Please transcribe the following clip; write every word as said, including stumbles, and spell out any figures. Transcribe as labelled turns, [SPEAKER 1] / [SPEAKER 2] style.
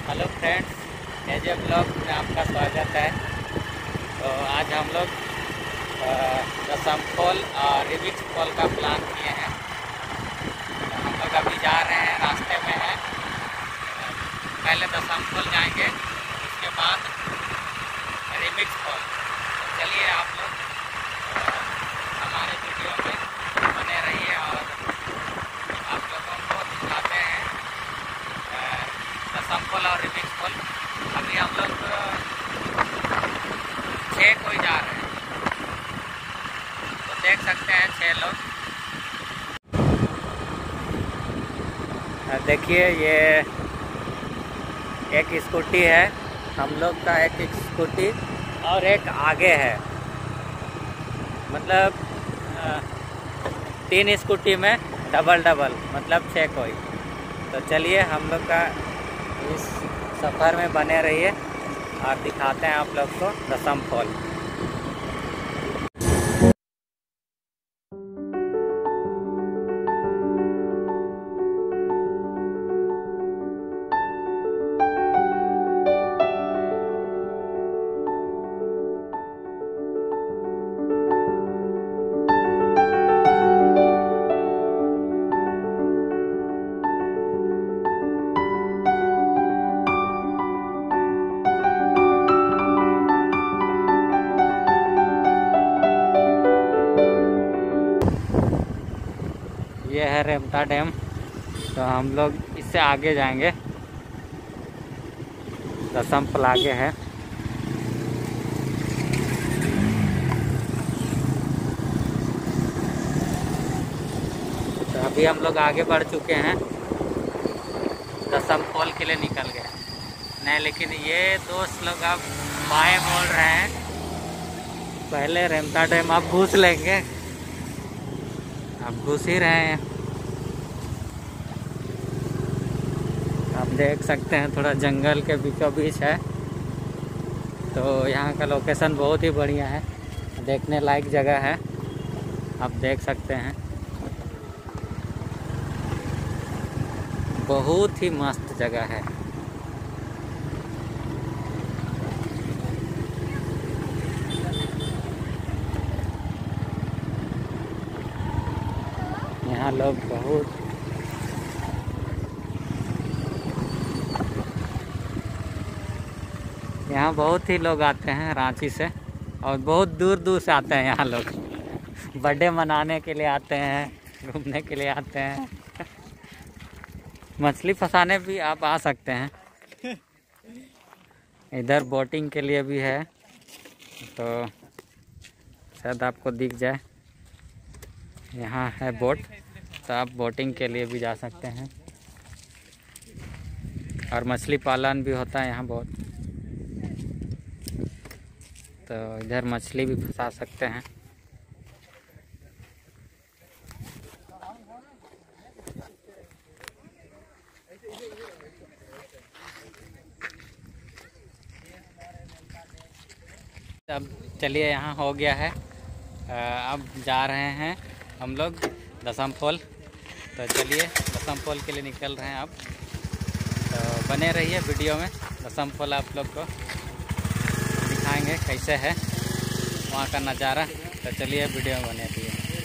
[SPEAKER 1] Hello friends, एजे blog में आपका स्वागत है। तो आज हम लोग दसम फॉल और रिविक्स फॉल का प्लान किए हैं। तो हम लोग अभी जा रहे हैं, रास्ते में हैं। पहले दसम फॉल जाएंगे, उसके बाद रिविक्स फॉल। तो चलिए आप लोग हमारे वीडियो में बने रहिए और आप लोगों को दिखाते हैं दसम फॉल और रिविक्स फॉल। अभी हम लोग छः कोई जा रहे हैं, तो देख सकते हैं छः लोग। देखिए, ये एक स्कूटी है हम लोग का, एक एक स्कूटी और एक आगे है। मतलब तीन स्कूटी में डबल डबल, मतलब छः कोई। तो चलिए हम लोग का इस सफ़र में बने रहिए और दिखाते हैं आप लोग को दसम फॉल। ये है रेमता डैम। तो हम लोग इससे आगे जाएंगे, दसम फॉल आगे है। तो अभी हम लोग आगे बढ़ चुके हैं, दसम फॉल के लिए निकल गए। नहीं, लेकिन ये दोस्त लोग अब बाएं मोड़ रहे हैं। पहले रेमता डैम आप घुस लेंगे, अब घुस ही रहे हैं। आप देख सकते हैं, थोड़ा जंगल के बीचों बीच है। तो यहाँ का लोकेशन बहुत ही बढ़िया है, देखने लायक जगह है। आप देख सकते हैं, बहुत ही मस्त जगह है। यहाँ लोग बहुत यहाँ बहुत ही लोग आते हैं रांची से, और बहुत दूर दूर से आते हैं यहाँ लोग। बर्थडे मनाने के लिए आते हैं, घूमने के लिए आते हैं। मछली फंसाने भी आप आ सकते हैं। इधर बोटिंग के लिए भी है, तो शायद आपको दिख जाए। यहाँ है बोट, तो आप बोटिंग के लिए भी जा सकते हैं। और मछली पालन भी होता है यहाँ बहुत, तो इधर मछली भी फंसा सकते हैं। अब चलिए, यहाँ हो गया है। अब जा रहे हैं हम लोग दसम फॉल। तो चलिए दसम फॉल के लिए निकल रहे हैं अब। तो बने रहिए वीडियो में, दसम फॉल आप लोग को दिखाएंगे कैसे है वहाँ का नज़ारा। तो चलिए वीडियो में बने रहिए।